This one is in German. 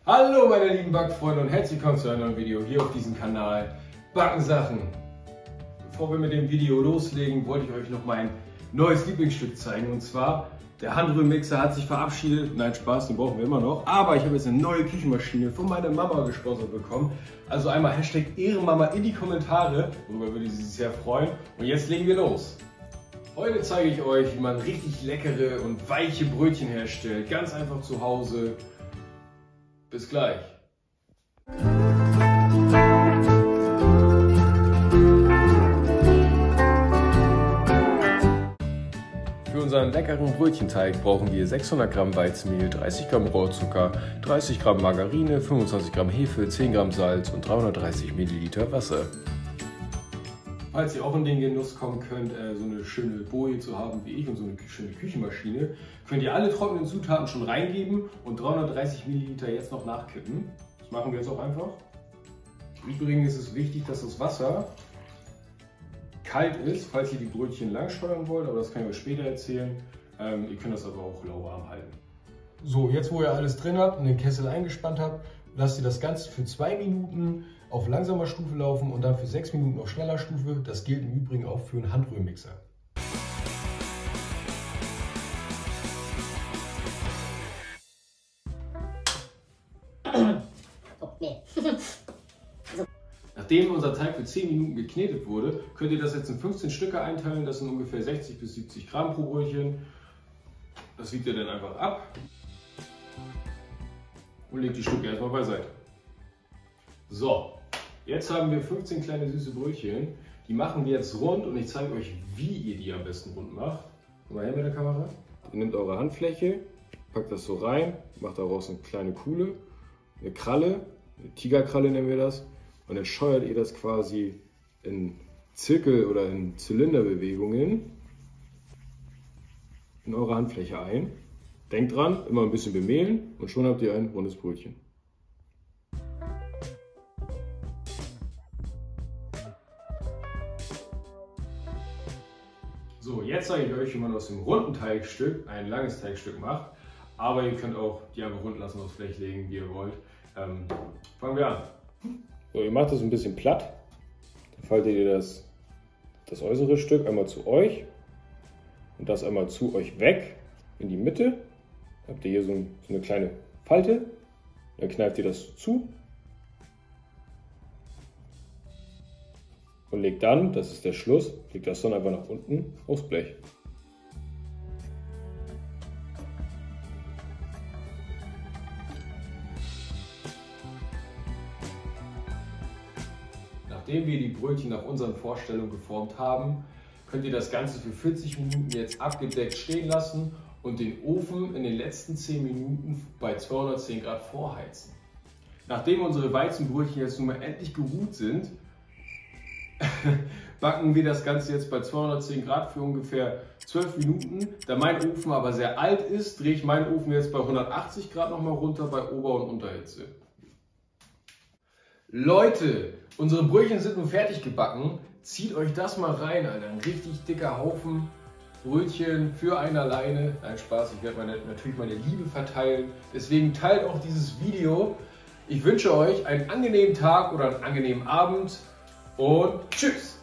Hallo meine lieben Backfreunde und herzlich willkommen zu einem neuen Video hier auf diesem Kanal Backensachen. Bevor wir mit dem Video loslegen, wollte ich euch noch mein neues Lieblingsstück zeigen, und zwar der Handrührmixer hat sich verabschiedet. Nein, Spaß, den brauchen wir immer noch. Aber ich habe jetzt eine neue Küchenmaschine von meiner Mama gesponsert bekommen. Also einmal Hashtag Ehrenmama in die Kommentare, worüber würde sie sich sehr freuen. Und jetzt legen wir los. Heute zeige ich euch, wie man richtig leckere und weiche Brötchen herstellt. Ganz einfach zu Hause. Bis gleich. Für unseren leckeren Brötchenteig brauchen wir 600 Gramm Weizenmehl, 30 Gramm Rohrzucker, 30 Gramm Margarine, 25 Gramm Hefe, 10 Gramm Salz und 330 Milliliter Wasser. Falls ihr auch in den Genuss kommen könnt, so eine schöne Boje zu haben wie ich und so eine schöne Küchenmaschine, könnt ihr alle trockenen Zutaten schon reingeben und 330 Milliliter jetzt noch nachkippen. Das machen wir jetzt auch einfach. Übrigens ist es wichtig, dass das Wasser kalt ist, falls ihr die Brötchen lang steuern wollt, aber das kann ich euch später erzählen. Ihr könnt das aber auch lauwarm halten. So, jetzt wo ihr alles drin habt und den Kessel eingespannt habt, lasst ihr das Ganze für 2 Minuten auf langsamer Stufe laufen und dann für 6 Minuten auf schneller Stufe. Das gilt im Übrigen auch für einen Handrührmixer. Oh, nee. Nachdem unser Teig für 10 Minuten geknetet wurde, könnt ihr das jetzt in 15 Stücke einteilen. Das sind ungefähr 60 bis 70 Gramm pro Brötchen. Das wiegt ihr dann einfach ab und legt die Stücke erstmal beiseite. So, jetzt haben wir 15 kleine süße Brötchen. Die machen wir jetzt rund und ich zeige euch, wie ihr die am besten rund macht. Komm mal her mit der Kamera. Ihr nehmt eure Handfläche, packt das so rein, macht daraus eine kleine Kuhle, eine Kralle, eine Tigerkralle nennen wir das. Und dann scheuert ihr das quasi in Zirkel- oder in Zylinderbewegungen in eure Handfläche ein. Denkt dran, immer ein bisschen bemehlen und schon habt ihr ein rundes Brötchen. So, jetzt zeige ich euch, wie man aus dem runden Teigstück ein langes Teigstück macht. Aber ihr könnt auch die einfach rund lassen, aufs Blech legen, wie ihr wollt. Fangen wir an. So, ihr macht das ein bisschen platt. Dann faltet ihr das äußere Stück einmal zu euch und das einmal zu euch weg in die Mitte. Dann habt ihr hier so eine kleine Falte. Dann kneift ihr das zu und legt dann, das ist der Schluss, legt das dann einfach nach unten aufs Blech. Nachdem wir die Brötchen nach unseren Vorstellungen geformt haben, könnt ihr das Ganze für 40 Minuten jetzt abgedeckt stehen lassen und den Ofen in den letzten 10 Minuten bei 210 Grad vorheizen. Nachdem unsere Weizenbrötchen jetzt nun mal endlich geruht sind, backen wir das Ganze jetzt bei 210 Grad für ungefähr 12 Minuten. Da mein Ofen aber sehr alt ist, drehe ich meinen Ofen jetzt bei 180 Grad nochmal runter bei Ober- und Unterhitze. Leute, unsere Brötchen sind nun fertig gebacken. Zieht euch das mal rein, Alter. Ein richtig dicker Haufen Brötchen für einen alleine. Nein, Spaß, ich werde natürlich meine Liebe verteilen. Deswegen teilt auch dieses Video. Ich wünsche euch einen angenehmen Tag oder einen angenehmen Abend und tschüss!